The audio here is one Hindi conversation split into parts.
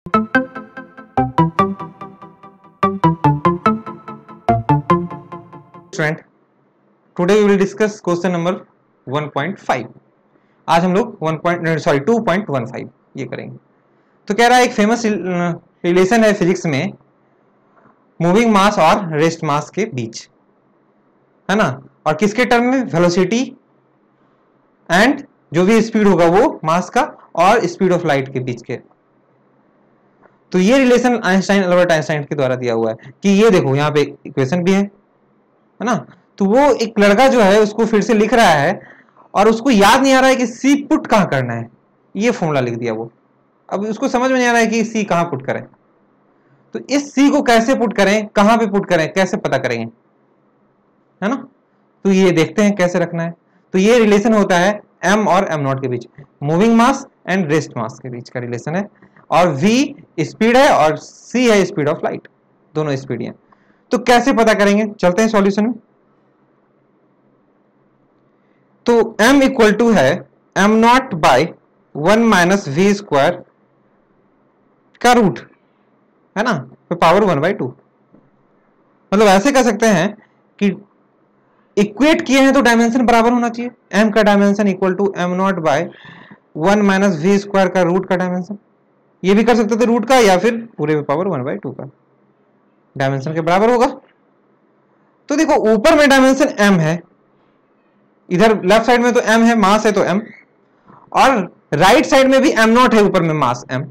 Student, today we will discuss question number 1.5। आज हम लोग 2.15 ये करेंगे। तो कह रहा है एक फेमस रिलेशन है फिजिक्स में मूविंग मास और रेस्ट मास के बीच, है ना, और किसके टर्म में? वेलोसिटी एंड जो भी स्पीड होगा वो मास का और स्पीड ऑफ लाइट के बीच के। तो ये रिलेशन अल्बर्ट आइंस्टाइन के द्वारा दिया हुआ है कि ये देखो यहाँ पे इक्वेशन भी है ना। तो वो एक लड़का जो है उसको फिर से लिख रहा है और उसको याद नहीं आ रहा है कि सी पुट कहां करना है। ये फॉर्मूला लिख दिया वो, अब उसको समझ में नहीं आ रहा है कि सी कहां पुट करें। तो इस सी को कैसे पुट करें, कहां पे पुट करें, कैसे पता करेंगे, है ना। तो ये देखते हैं कैसे रखना है। तो ये रिलेशन होता है m और m0 के बीच, moving mass and rest mass के बीच का रिलेशन है। और v स्पीड है और c है स्पीड ऑफ लाइट, दोनों स्पीड है। तो कैसे पता करेंगे, चलते हैं सॉल्यूशन में। तो m इक्वल टू है m0 by 1 minus v square का रूट, है ना, तो पावर 1/2। मतलब ऐसे कह सकते हैं कि इक्वेट किए हैं तो डायमेंशन बराबर होना चाहिए। m का dimension equal to m0 by 1 minus v square का रूट का डायमेंशन। ये भी कर सकते थे रूट का या फिर पूरे पे पावर 1/2 का, डायमेंशन के बराबर होगा। तो देखो ऊपर में डायमेंशन m है, इधर लेफ्ट साइड में तो m है, मास है तो m, और राइट साइड में भी m0 है, ऊपर में मास m,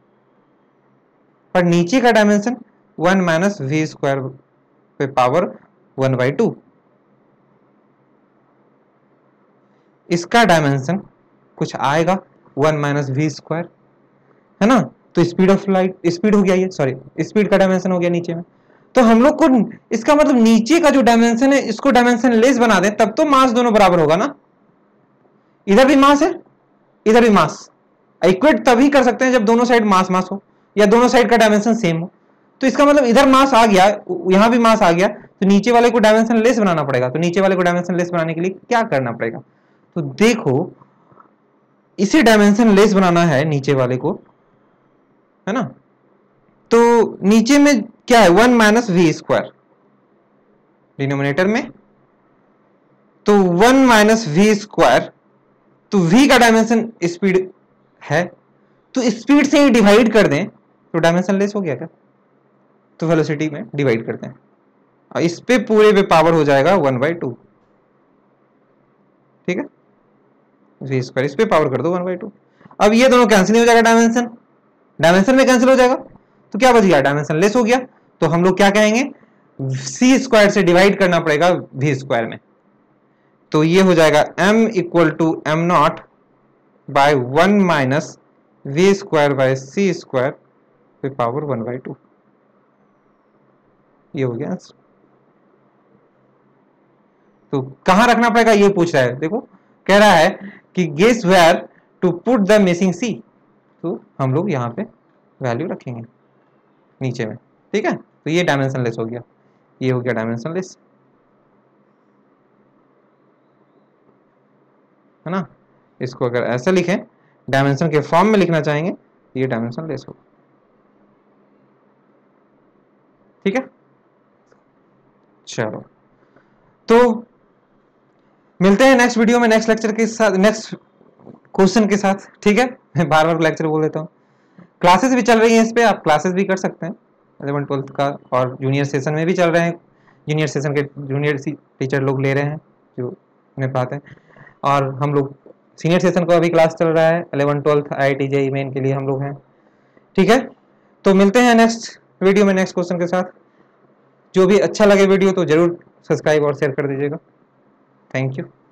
पर नीचे का डायमेंशन 1 माइनस v स्क्वायर पे पावर 1/2। इसका डायमेंशन कुछ आएगा 1 माइनस v स्क्वायर, है ना। तो स्पीड ऑफ लाइट, स्पीड हो गया ये, सॉरी स्पीड का डायमेंशन हो गया नीचे में। तो हम लोग को इसका मतलब नीचे का जो डायमेंशन है इसको डायमेंशन लेस बना दें, तब तो मास दोनों बराबर होगा ना। इधर भी मास है इधर भी मास, इक्वेट तभी कर सकते हैं जब दोनों साइड मास मास हो या दोनों साइड का डायमेंशन सेम हो। तो इसका मतलब इधर मास आ गया, यहां भी मास आ गया, तो नीचे वाले को डायमेंशन लेस बनाना पड़ेगा। तो नीचे वाले को डायमेंशन लेस बनाने के लिए क्या करना पड़ेगा? तो देखो इसे डायमेंशन लेस बनाना है नीचे वाले को, है ना। तो नीचे में क्या है? 1 माइनस वी स्क्वायर डिनोमिनेटर में, तो 1 माइनस वी स्क्वायर, तो v का डायमेंशन स्पीड है, तो स्पीड से ही डिवाइड कर दें तो डायमेंशन लेस हो गया क्या? तो वेलोसिटी में डिवाइड करते हैं और इस पे पूरे पे पावर हो जाएगा 1/2, ठीक है। v स्क्वायर इस पे पावर कर दो 1/2। अब ये दोनों कैंसिल हो जाएगा, डायमेंशन में कैंसिल हो जाएगा, तो क्या बच गया? डायमेंशन लेस हो गया। तो हम लोग क्या कहेंगे? c स्क्वायर से डिवाइड करना पड़ेगा v स्क्वायर में। तो ये हो जाएगा m equal to m0 by 1 minus v square by c square पे पावर 1/2। ये हो गया। तो कहां रखना पड़ेगा ये पूछ रहा है। देखो कह रहा है कि guess where to put the missing c, तो हम लोग यहाँ पे वैल्यू रखेंगे नीचे में, ठीक है। तो ये डायमेंशन लेस हो गया, ये हो गया डायमेंशन लेस, है ना। इसको अगर ऐसे लिखें, डायमेंशन के फॉर्म में लिखना चाहेंगे, ये डायमेंशन लेस होगा, ठीक है। चलो तो मिलते हैं नेक्स्ट वीडियो में, नेक्स्ट लेक्चर के साथ, नेक्स्ट क्वेश्चन के साथ, ठीक है। मैं बार बार लेक्चर बोल देता हूँ। क्लासेस भी चल रही हैं इस पे, आप क्लासेस भी कर सकते हैं 11th 12th का, और जूनियर सेशन में भी चल रहे हैं। जूनियर सेशन के जूनियर टीचर लोग ले रहे हैं जो उन्हें पढ़ाते हैं, और हम लोग सीनियर सेशन का अभी क्लास चल रहा है 11th 12th IIT JEE main के लिए हम लोग हैं, ठीक है। तो मिलते हैं नेक्स्ट वीडियो में नेक्स्ट क्वेश्चन के साथ। जो भी अच्छा लगे वीडियो तो जरूर सब्सक्राइब और शेयर कर दीजिएगा। Thank you.